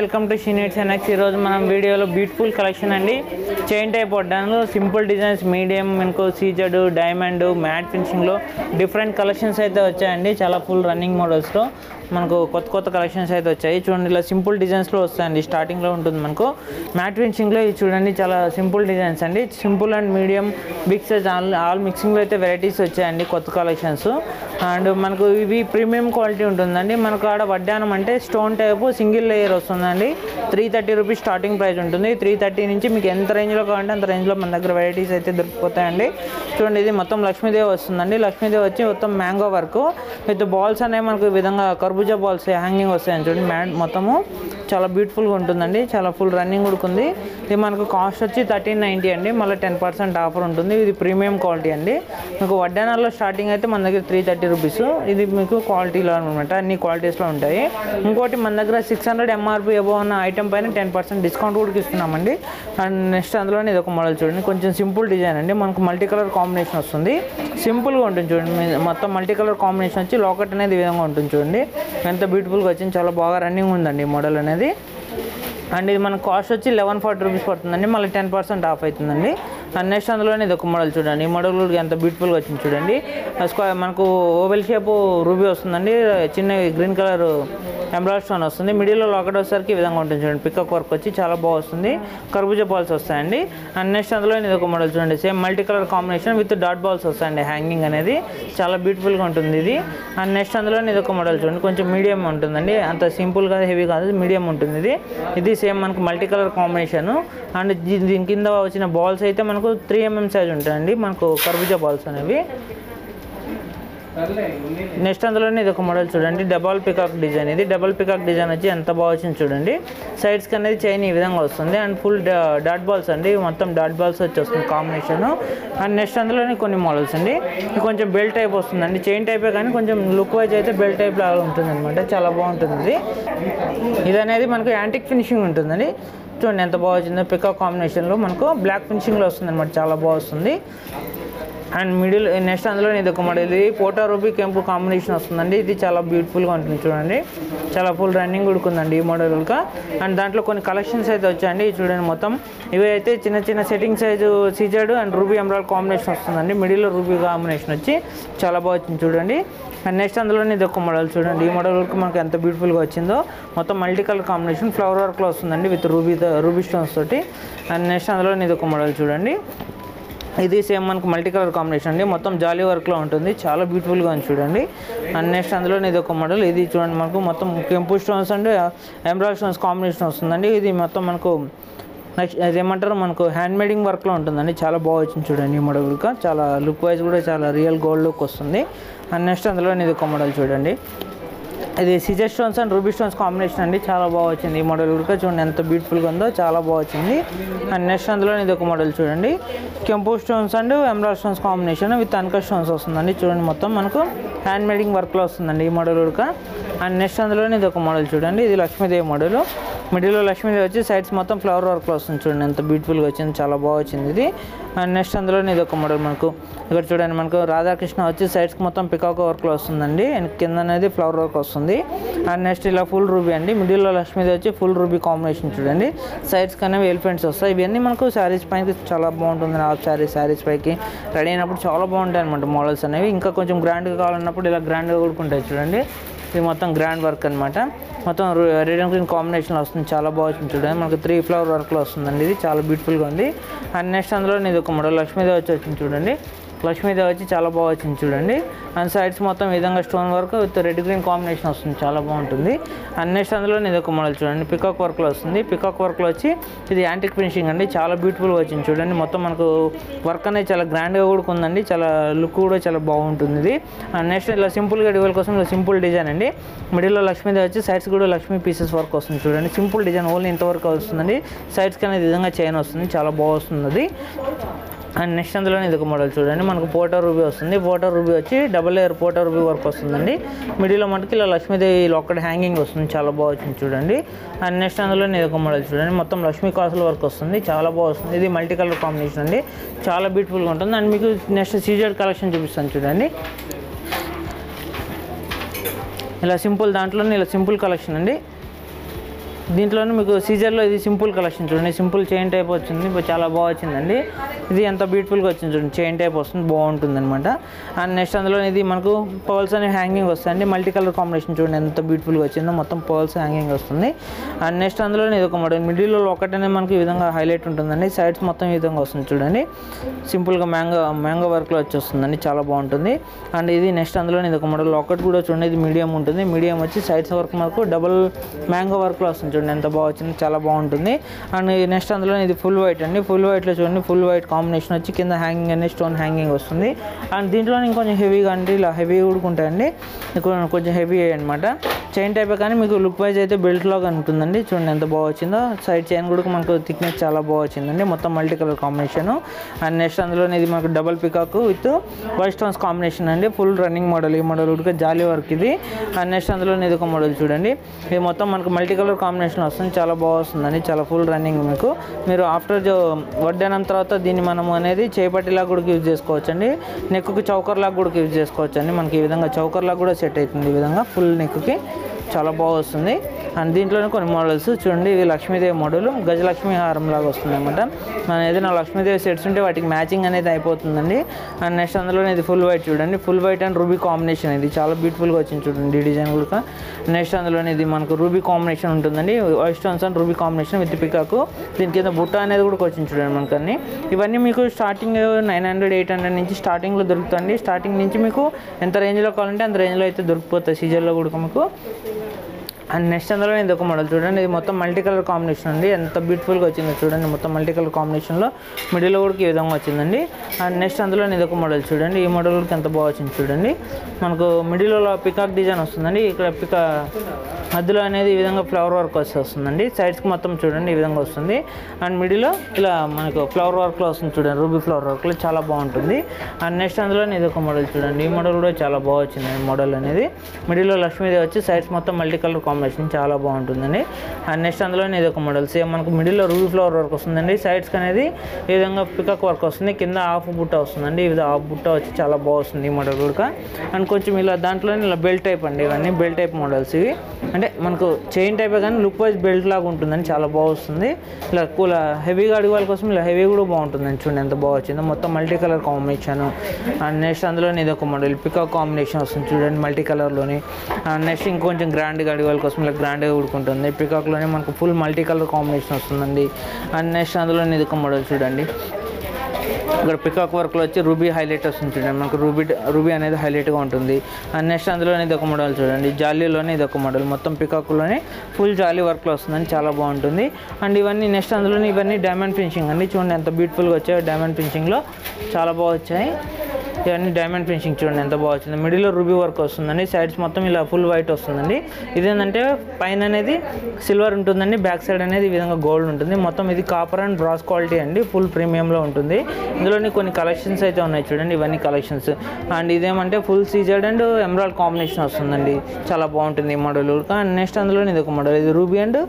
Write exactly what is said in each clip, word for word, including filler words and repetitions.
Welcome to షీనెట్స్ NX. ఈరోజు మనం వీడియోలో బ్యూటిఫుల్ కలెక్షన్ అండి. చైన్ టైప్ వడ్డాను, సింపుల్ డిజైన్స్, మీడియం, మనకు సీజెడ్, డైమండ్, మ్యాట్ ఫినిషింగ్లో డిఫరెంట్ కలెక్షన్స్ అయితే వచ్చాయండి. చాలా ఫుల్ రన్నింగ్ మోడల్స్లో మనకు కొత్త కొత్త కలెక్షన్స్ అయితే వచ్చాయి. చూడండి, ఇలా సింపుల్ డిజైన్స్లో వస్తాయండి. స్టార్టింగ్లో ఉంటుంది మనకు మ్యాట్ ఫినిషింగ్లో. ఇది చూడండి, చాలా సింపుల్ డిజైన్స్ అండి. Simple and medium, big size all all మిక్సింగ్లో అయితే వెరైటీస్ వచ్చాయండి, కొత్త కలెక్షన్స్. అండ్ మనకు ఇవి ప్రీమియం క్వాలిటీ ఉంటుందండి. మనకు ఆడ వడ్డానం అంటే స్టోన్ టైపు సింగిల్ లేయర్ వస్తుందండి. Three thirty rupees starting price ఉంటుంది. త్రీ థర్టీ నుంచి మీకు ఎంత రేంజ్లో కావాలంటే అంత రేంజ్లో మన దగ్గర వెరైటీస్ అయితే దొరికిపోతాయండి. చూడండి, ఇది మొత్తం లక్ష్మీదేవి వస్తుందండి. లక్ష్మీదేవి వచ్చి మొత్తం మ్యాంగో వర్క్ విత్ బాల్స్ అనేవి మనకు ఈ విధంగా కర్బూజా బాల్స్ హ్యాంగింగ్ వస్తాయని చూడండి. మ్యాట్ మొత్తము చాలా బ్యూటిఫుల్గా ఉంటుందండి. చాలా ఫుల్ రన్నింగ్ ఉడుకుంది. ఇది మనకు కాస్ట్ వచ్చి థర్టీన్ నైంటీ అండి. మళ్ళీ టెన్ పర్సెంట్ ఆఫర్ ఉంటుంది. ఇది ప్రీమియం క్వాలిటీ అండి. మీకు వడ్డానాల్లో స్టార్టింగ్ అయితే మన దగ్గర త్రీ థర్టీ రూపీస్. ఇది మీకు క్వాలిటీలో అనమాట, అన్ని క్వాలిటీస్లో ఉంటాయి. ఇంకోటి మన దగ్గర సిక్స్ హండ్రెడ్ ఎంఆర్పీ అబోవ్ ఉన్న ఐటమ్ పైన టెన్ పర్సెంట్ డిస్కౌంట్ కూడా ఇస్తున్నామండి. అండ్ నెక్స్ట్ అందులోనే ఇది ఒక మోడల్ చూడండి, కొంచెం సింపుల్ డిజైన్ అండి. మనకు మల్టీ కలర్ కాంబినేషన్ వస్తుంది. సింపుల్గా ఉంటుంది చూడండి. మొత్తం మల్టీ కలర్ కాంబినేషన్ వచ్చి లాకెట్ అనేది ఈ విధంగా ఉంటుంది చూడండి. ఎంత బ్యూటిఫుల్గా వచ్చింది, చాలా బాగా రన్నింగ్ ఉందండి ఈ మోడల్ అనేది. అండ్ ఇది మన కాస్ట్ వచ్చి లెవెన్ ఫార్టీ రూపీస్ పడుతుందండి. మళ్ళీ టెన్ పర్సెంట్ ఆఫ్ అవుతుందండి. అండ్ నెక్స్ట్ అందులోనే ఇది ఒక మోడల్ చూడండి. ఈ మోడల్ కూడా ఎంత బ్యూటిఫుల్గా వచ్చింది చూడండి. స్క్వేర్ మనకు ఓవెల్ షేపు రూబీ వస్తుందండి. చిన్న గ్రీన్ కలర్ ఎంబ్రాయిడరీ స్టోన్ వస్తుంది. మిడిల్లో లాకెట్ వచ్చేసరికి ఈ విధంగా ఉంటుంది చూడండి. పికప్ వర్క్ వచ్చి చాలా బాగా వస్తుంది. కర్బూజా బాల్స్ వస్తాయండి. అండ్ నెక్స్ట్ అందులో ఇది ఒక మోడల్ చూడండి, same multi colour combination with dot balls వస్తాయండి. హ్యాంగింగ్ అనేది చాలా బ్యూటిఫుల్గా ఉంటుంది ఇది. అండ్ నెక్స్ట్ అందులో ఇది ఒక మోడల్ చూడండి, కొంచెం మీడియం ఉంటుందండి. అంత సింపుల్ కాదు, హెవీ కాదు, మీడియం ఉంటుంది ఇది. ఇది సేమ్ మనకు మల్టీ కలర్ కాంబినేషన్. అండ్ దీని కింద వచ్చిన బాల్స్ అయితే మనకు త్రీ ఎంఎం సైజ్ ఉంటాయండి, మనకు కర్బూజా బాల్స్ అనేవి. నెక్స్ట్ అందులోనే ఇది ఒక మోడల్ చూడండి, డబల్ పికాక్ డిజైన్. ఇది డబల్ పికాక్ డిజైన్ వచ్చి ఎంత బాగా వచ్చింది చూడండి. సైడ్స్కి అనేది చైన్ ఈ విధంగా వస్తుంది. అండ్ ఫుల్ డాట్ బాల్స్ అండి, మొత్తం డాట్ బాల్స్ వచ్చి వస్తుంది కాంబినేషన్. అండ్ నెక్స్ట్ అందులోనే కొన్ని మోడల్స్ అండి. ఇది కొంచెం బెల్ట్ టైప్ వస్తుందండి, చైన్ టైపే కానీ కొంచెం లుక్ వైజ్ అయితే బెల్ట్ టైప్ లాగా ఉంటుంది అనమాట. చాలా బాగుంటుంది ఇది. ఇది అనేది మనకు యాంటిక్ ఫినిషింగ్ ఉంటుందండి. చూడండి ఎంత బాగా వచ్చిందో, పికాక్ కాంబినేషన్లో మనకు బ్లాక్ ఫినిషింగ్లో వస్తుంది అనమాట. చాలా బాగా వస్తుంది. అండ్ మిడిల్ నెక్స్ట్ అందులో ఇది ఒక మోడల్, ఇది పోటా రూబీ కెంపు కాంబినేషన్ వస్తుందండి. ఇది చాలా బ్యూటిఫుల్గా ఉంటుంది చూడండి. చాలా ఫుల్ రన్నింగ్ ఉడుకుందండి ఈ మోడల్ ఇంకా. అండ్ దాంట్లో కొన్ని కలెక్షన్స్ అయితే వచ్చాయండి. చూడండి, మొత్తం ఇవి అయితే చిన్న చిన్న setting size CZ and ruby ఎంబ్రాయిడ్ కాంబినేషన్ వస్తుందండి. మిడిల్లో రూబీ కాంబినేషన్ వచ్చి చాలా బాగా వచ్చింది చూడండి. అండ్ నెక్స్ట్ అందులోనే ఇది ఒక మోడల్ చూడండి. ఈ మోడల్ వరకు మనకు ఎంత బ్యూటిఫుల్గా వచ్చిందో. మొత్తం మల్టీ కలర్ కాంబినేషన్ ఫ్లవర్ వర్క్లో వస్తుందండి విత్ రూబీ రూబీ స్టోన్స్ తోటి. అండ్ నెక్స్ట్ అందులోనే ఇది ఒక మోడల్ చూడండి. ఇది సేమ్ మనకు మల్టీ కలర్ కాంబినేషన్ అండి. మొత్తం జాలీ వర్క్లో ఉంటుంది, చాలా బ్యూటిఫుల్గా ఉంది చూడండి. అండ్ నెక్స్ట్ అందులో ఇది ఒక మోడల్. ఇది చూడండి, మనకు మొత్తం కెంపు stones and embroidery stones combination వస్తుందండి. ఇది మొత్తం మనకు నెక్స్ట్ అదేమంటారు, మనకు హ్యాండ్ మేడింగ్ వర్క్లో ఉంటుందండి. చాలా బాగా వచ్చింది చూడండి ఈ మోడల్ కూడా. చాలా లుక్ వైజ్ కూడా చాలా రియల్ గోల్డ్ లుక్ వస్తుంది. అండ్ నెక్స్ట్ అందులో ఇది ఒక మోడల్ చూడండి. ఇది CZ stones and ruby stones combination అండి. చాలా బాగా వచ్చింది ఈ మోడల్ కూడా. చూడండి ఎంత బ్యూటిఫుల్గా ఉందో, చాలా బాగా వచ్చింది. అండ్ నెక్స్ట్ అందులో ఇది ఒక మోడల్ చూడండి, కెంపు stones and embroidery stones combination with uncut stones వస్తుందండి. చూడండి, మొత్తం మనకు హ్యాండ్ మేడింగ్ వర్క్లో వస్తుందండి ఈ మోడల్ కూడా. అండ్ నెక్స్ట్ అందులోనే ఇది ఒక మోడల్ చూడండి. ఇది లక్ష్మీదేవి మోడల్. మిడిల్లో లక్ష్మీదేవి వచ్చి సైడ్స్ మొత్తం ఫ్లవర్ వర్క్లో వస్తుంది చూడండి. ఎంత బ్యూటిఫుల్గా వచ్చింది, చాలా బాగా వచ్చింది ఇది. అండ్ నెక్స్ట్ అందులోనే ఇది ఒక మోడల్ మనకు ఇక్కడ చూడండి, మనకు రాధాకృష్ణ వచ్చి సైడ్స్కి మొత్తం పికాక్ వర్క్లో వస్తుందండి. కింద అనేది ఫ్లవర్ వర్క్ వస్తుంది. అండ్ నెక్స్ట్ ఇలా ఫుల్ రూబీ అండి. మిడిల్లో లక్ష్మీదేవి వచ్చి ఫుల్ రూబీ కాంబినేషన్ చూడండి. సైడ్స్కి అనేవి ఎలిఫెంట్స్ వస్తాయి. ఇవన్నీ మనకు శారీస్ పైకి చాలా బాగుంటుంది. హాఫ్ శారీస్ శారీస్ పైకి రెడీ అయినప్పుడు చాలా బాగుంటాయి అనమాట మోడల్స్ అనేవి. ఇంకా కొంచెం గ్రాండ్గా కావాలన్నప్పుడు ఇలా గ్రాండ్గా కూడుకుంటాయి చూడండి. ఇది మొత్తం గ్రాండ్ వర్క్ అనమాట. మొత్తం రెడ్ అండ్ గ్రీన్ కాంబినేషన్లో వస్తుంది, చాలా బాగా వచ్చింది చూడండి. మనకు త్రీ ఫ్లవర్ వర్క్లో వస్తుందండి. ఇది చాలా బ్యూటిఫుల్గా ఉంది. అండ్ నెక్స్ట్ అందులో ఇది ఒక మోడల్ లక్ష్మీదేవి వచ్చి వచ్చింది చూడండి. లక్ష్మీదేవి వచ్చి చాలా బాగా వచ్చింది చూడండి. అండ్ సైడ్స్ మొత్తం ఈ విధంగా stone work with red green combination వస్తుంది, చాలా బాగుంటుంది. అండ్ నెక్స్ట్ అందులో ఇది ఒక మోడల్ చూడండి, పికాక్ వర్క్లో వస్తుంది. పికాక్ వర్క్లో వచ్చి ఇది యాంటిక్ ఫినిషింగ్ అండి. చాలా బ్యూటిఫుల్గా వచ్చింది చూడండి. మొత్తం మనకు వర్క్ అనేది చాలా గ్రాండ్గా కూడా ఉందండి. చాలా లుక్ కూడా చాలా బాగుంటుంది ఇది. అండ్ నెక్స్ట్ ఇలా సింపుల్గా డివైల్ కోసం ఇలా సింపుల్ డిజైన్ అండి. మిడిల్లో లక్ష్మీదేవి వచ్చి సైడ్స్ కూడా లక్ష్మీ పీసెస్ వర్క్ వస్తుంది చూడండి. సింపుల్ డిజైన్, ఓన్లీ ఇంతవరకు వస్తుందండి. సైడ్స్కి అనేది విధంగా చైన్ వస్తుంది, చాలా బాగా వస్తుంది అది. అండ్ నెక్స్ట్ అందులోనే ఇది ఒక మోడల్ చూడండి, మనకు పోటా రూబీ వస్తుంది. పోటా రూబీ వచ్చి డబల్ లేయర్ పోటా రూబీ వర్క్ వస్తుందండి. మిడిల్లో మనకి ఇలా లక్ష్మీదేవి లాకెట్ హ్యాంగింగ్ వస్తుంది, చాలా బాగా వచ్చింది చూడండి. అండ్ నెక్స్ట్ అందులోనే ఇది ఒక మోడల్ చూడండి, మొత్తం లక్ష్మీ కాసుల వర్క్ వస్తుంది, చాలా బాగా వస్తుంది. ఇది మల్టీ కలర్ కాంబినేషన్ అండి, చాలా బ్యూటిఫుల్గా ఉంటుంది. అండ్ మీకు నెక్స్ట్ సీజెడ్ కలెక్షన్ చూపిస్తాను చూడండి. ఇలా సింపుల్ దాంట్లోనే ఇలా సింపుల్ కలెక్షన్ అండి. దీంట్లోనే మీకు సీజర్లో ఇది సింపుల్ కలెక్షన్ చూడండి, సింపుల్ చైన్ టైప్ వచ్చింది, చాలా బాగా వచ్చిందండి. ఇది ఎంత బ్యూటిఫుల్గా వచ్చింది చూడండి, చైన్ టైప్ వస్తుంది, బాగుంటుంది అనమాట. అండ్ నెక్స్ట్ అందులో ఇది మనకు పర్ల్స్ అనే హ్యాంగింగ్ వస్తాయండి, మల్టీ కలర్ కాంబినేషన్ చూడండి ఎంత బ్యూటిఫుల్గా వచ్చిందో, మొత్తం పర్ల్స్ హ్యాంగింగ్ వస్తుంది. అండ్ నెక్స్ట్ అందులో ఇది ఒక మోడల్, మిడిల్లో ఒకటనే మనకి ఈ విధంగా హైలైట్ ఉంటుందండి, సైడ్స్ మొత్తం ఈ విధంగా వస్తుంది చూడండి, సింపుల్గా మ్యాంగో మ్యాంగో వర్క్లో వచ్చేస్తుందండి, చాలా బాగుంటుంది. అండ్ ఇది నెక్స్ట్ అందులో ఇది ఒక మోడల్, ఒకటి కూడా చూడండి, ఇది మీడియం ఉంటుంది, మీడియం వచ్చి సైడ్స్ వర్క్ మనకు డబుల్ మ్యాంగో వర్క్లో వస్తుంది చూడండి, ఎంత బాగా వచ్చింది, చాలా బాగుంటుంది. అండ్ నెక్స్ట్ అందులో ఇది ఫుల్ వైట్ అండి, ఫుల్ వైట్లో చూడండి, ఫుల్ వైట్ కాంబినేషన్ వచ్చి కింద హ్యాంగింగ్ అనేది స్టోన్ హ్యాంగింగ్ వస్తుంది. అండ్ దీంట్లో ఇంకొంచెం హెవీగా అంటే ఇలా హెవీ కూడా ఉంటాయండి, కొంచెం హెవీ అనమాట, చైన్ టైప్ కానీ మీకు లుక్ వైజ్ అయితే బెల్ట్ లాగా ఉంటుందండి. చూడండి ఎంత బాగా వచ్చిందో, సైడ్ చైన్ కూడా మనకు థిక్నెస్ చాలా బాగా వచ్చిందండి, మొత్తం multi colour combination. And next అందులో ఇది మనకు double peacock with white stones combination అండి, ఫుల్ రన్నింగ్ మోడల్, ఈ మోడల్ కూడా జాలీ వర్క్ ఇది. అండ్ నెక్స్ట్ అందులో ఇది ఒక మోడల్ చూడండి, ఇది మొత్తం మనకు మల్టీ కలర్ కాంబినేషన్ వస్తుంది, చాలా బాగా వస్తుందండి, చాలా ఫుల్ రన్నింగ్. మీకు మీరు ఆఫ్టర్ వడ్డానం తర్వాత దీన్ని మనం అనేది చేపట్టిలాగా కూడా యూజ్ చేసుకోవచ్చు అండి, నెక్కు చౌకర్ లాగా కూడా యూజ్ చేసుకోవచ్చు అండి, మనకి ఈ విధంగా చౌకర్ లాగా కూడా సెట్ అవుతుంది, ఈ విధంగా ఫుల్ నెక్కి చాలా బాగా వస్తుంది. అండ్ దీంట్లోనే కొన్ని మోడల్స్ చూడండి, ఇది లక్ష్మీదేవి మోడల్, గజలక్ష్మి హారం లాగా వస్తుంది అనమాట. మన ఏదైనా లక్ష్మీదేవి సెట్స్ ఉంటే వాటికి మ్యాచింగ్ అనేది అయిపోతుందండి. అండ్ నెక్స్ట్ అందులోనే ఇది ఫుల్ వైట్ చూడండి, full white and ruby combination, ఇది చాలా బ్యూటిఫుల్గా వచ్చింది చూడండి ఈ డిజైన్ కూడా. నెక్స్ట్ అందులోనే ఇది మనకు రూబీ కాంబినేషన్ ఉంటుందండి, white stones and ruby combination with peacock, దీని కింద బుట్ట అనేది కూడా వచ్చింది చూడండి మనకు అన్ని. ఇవన్నీ మీకు starting nine hundred eight hundred నుంచి స్టార్టింగ్లో దొరుకుతుంది, స్టార్టింగ్ నుంచి మీకు ఎంత రేంజ్లో కావాలంటే అంత రేంజ్లో అయితే దొరికిపోతాయి సీజన్లో కూడా మీకు. అండ్ నెక్స్ట్ అందులో ఇది ఒక మోడల్ చూడండి, ఇది మొత్తం మల్టీ కలర్ కాంబినేషన్ అండి, ఎంత బ్యూటిఫుల్గా వచ్చిందో చూడండి, మొత్తం మల్టీ కలర్ కాంబినేషన్లో మిడిల్లో కూడా ఈ విధంగా వచ్చిందండి. అండ్ నెక్స్ట్ అందులో ఇది ఒక మోడల్ చూడండి, ఈ మోడల్ కూడా ఎంత బాగా వచ్చింది చూడండి, మనకు మిడిల్లో పికాక్ డిజైన్ వస్తుందండి, ఇక్కడ పికా మధ్యలో అనేది ఈ విధంగా ఫ్లవర్ వర్క్ వచ్చి వస్తుందండి, సైడ్స్కి మొత్తం చూడండి ఈ విధంగా వస్తుంది. అండ్ మిడిల్లో ఇలా మనకు ఫ్లవర్ వర్క్లో వస్తుంది చూడండి, రూబీ ఫ్లవర్ వర్క్లో చాలా బాగుంటుంది. అండ్ నెక్స్ట్ అందులో ఇది ఒక మోడల్ చూడండి, ఈ మోడల్ కూడా చాలా బాగా వచ్చిందండి, మోడల్ అనేది మిడిల్లో లక్ష్మీదేవి వచ్చి సైడ్స్ మొత్తం మల్టీ కలర్ కాంబినేషన్ చాలా బాగుంటుందండి. అండ్ నెక్స్ట్ అందులో ఇది ఒక మోడల్, సేమ్ మనకు మిడిల్లో రూబీ ఫ్లవర్ వర్క్ వస్తుందండి, సైడ్స్కి అనేది ఈ విధంగా పికాక్ వర్క్ వస్తుంది, కింద హాఫ్ బుట్ట వస్తుందండి, ఈ విధంగా హాఫ్ బుట్ట వచ్చి చాలా బాగుంది ఈ మోడల్ కూడా. అండ్ కొంచెం ఇలా దాంట్లోనే ఇలా బెల్ట్ టైప్ అండి, ఇవన్నీ బెల్ట్ టైప్ మోడల్స్ ఇవి, అంటే మనకు చైన్ టైపే కానీ లుక్ వైజ్ బెల్ట్ లాగా ఉంటుందని చాలా బాగుంది. ఇలా కూల హెవీగా అడిగే వాళ్ళ కోసం ఇలా హెవీ కూడా బాగుంటుందని చూడండి ఎంత బాగా వచ్చిందో, మొత్తం multi colour combination. And next అందులోనే ఇది ఒక మోడల్ పికాక్ కాంబినేషన్ వస్తుంది చూడండి మల్టీ కలర్లోని. అండ్ నెక్స్ట్ ఇంకొంచెం గ్రాండ్గా అడిగే వాళ్ళ కోసం ఇలా గ్రాండ్గా ఉడుకుంటుంది, పికాక్లోనే మనకు ఫుల్ మల్టీ కలర్ కాంబినేషన్ వస్తుందండి. అండ్ నెక్స్ట్ అందులోనే ఇది ఒక మోడల్ చూడండి, ఇక్కడ పికాక్ వర్క్లో వచ్చి రూబీ హైలైట్ వస్తుంది చూడండి, మనకు రూబీ రూబీ అనేది హైలైట్గా ఉంటుంది. అండ్ నెక్స్ట్ అందులోనే ఇది ఒక మోడల్ చూడండి, జాలీలోనే ఇది ఒక మోడల్, మొత్తం పికాక్లోనే ఫుల్ జాలీ వర్క్లో వస్తుందని చాలా బాగుంటుంది. అండ్ ఇవన్నీ నెక్స్ట్ అందులోనే ఇవన్నీ డైమండ్ ఫినిషింగ్ అండి, చూడండి ఎంత బ్యూటిఫుల్గా వచ్చాయో, డైమండ్ ఫినిషింగ్లో చాలా బాగా వచ్చాయి. ఇవన్నీ డైమండ్ ఫినిషింగ్ చూడండి ఎంత బాగా వచ్చింది, మిడిల్లో రూబీ వర్క్ వస్తుందండి, సైడ్స్ మొత్తం ఇలా ఫుల్ వైట్ వస్తుందండి. ఇదేంటంటే పైన అనేది సిల్వర్ ఉంటుందండి, బ్యాక్ సైడ్ అనేది ఈ విధంగా గోల్డ్ ఉంటుంది, మొత్తం ఇది కాపర్ అండ్ బ్రాస్ క్వాలిటీ అండి, ఫుల్ ప్రీమియంలో ఉంటుంది. ఇందులోని కొన్ని కలెక్షన్స్ అయితే ఉన్నాయి చూడండి, ఇవన్నీ కలెక్షన్స్. అండ్ ఇదేమంటే ఫుల్ సీజర్డ్ అండ్ ఎమరాల్డ్ కాంబినేషన్ వస్తుందండి, చాలా బాగుంటుంది ఈ మోడల్. అండ్ నెక్స్ట్ అందులోని ఇది ఒక మోడల్, ఇది ruby and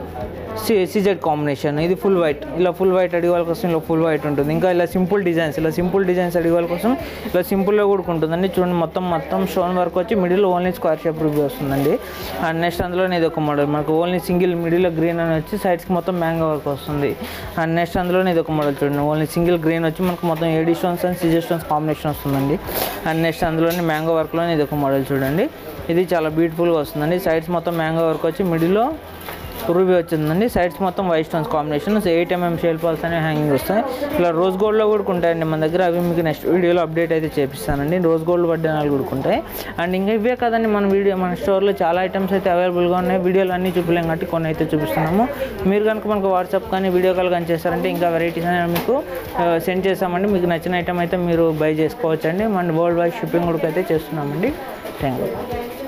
C CZ combination, ఇది ఫుల్ వైట్, ఇలా ఫుల్ వైట్ అడిగే వాళ్ళ కోసం ఇలా ఫుల్ వైట్ ఉంటుంది. ఇంకా ఇలా సింపుల్ డిజైన్స్, ఇలా సింపుల్ డిజైన్స్ అడిగే వాళ్ళ కోసం ఇలా సింపుల్గా కూడా ఉంటుందండి. చూడండి మొత్తం మొత్తం స్టోన్ వర్క్ వచ్చి middle only square shape ruby వస్తుందండి. అండ్ నెక్స్ట్ అందులో ఇది ఒక మోడల్, మనకు ఓన్లీ సింగిల్ మిడిల్లో గ్రీన్ అని వచ్చి సైడ్స్కి మొత్తం మ్యాంగో వర్క్ వస్తుంది. అండ్ నెక్స్ట్ అందులో ఇది ఒక మోడల్ చూడండి, ఓన్లీ సింగిల్ గ్రీన్ వచ్చి మనకు మొత్తం AD stones and CZ stones combination వస్తుందండి. అండ్ నెక్స్ట్ అందులోని మ్యాంగో వర్క్లోనే ఇది ఒక మోడల్ చూడండి, ఇది చాలా బ్యూటిఫుల్గా వస్తుందండి, సైడ్స్ మొత్తం మ్యాంగో వర్క్ వచ్చి మిడిల్లో రూబీ వచ్చిందండి, సైడ్స్ మొత్తం white stones combination, eight MM shell pearls అనేవి హ్యాంగింగ్ వస్తాయి. ఇలా రోజ్ గోల్డ్లో కూడా ఉంటాయండి మన దగ్గర, అవి మీకు నెక్స్ట్ వీడియోలో అప్డేట్ అయితే చేపిస్తానండి. రోజ్ గోల్డ్ వడ్డానాలు కూడా ఉంటాయి. అండ్ ఇంకా ఇవే కదండి మన వీడియో, మన స్టోర్లో చాలా ఐటమ్స్ అయితే అవైలబుల్గా ఉన్నాయి, వీడియోలు అన్నీ చూపలేం కాబట్టి కొన్ని అయితే చూపిస్తున్నాము. మీరు కనుక మనకు వాట్సాప్ కానీ వీడియో కాల్ కానీ చేస్తారంటే ఇంకా వెరైటీస్ అనేవి మీకు సెండ్ చేస్తామండి, మీకు నచ్చిన ఐటమ్ అయితే మీరు బై చేసుకోవచ్చండి. మన వరల్డ్ వైడ్ షిప్పింగ్ కూడా అయితే చేస్తున్నామండి. Thank you.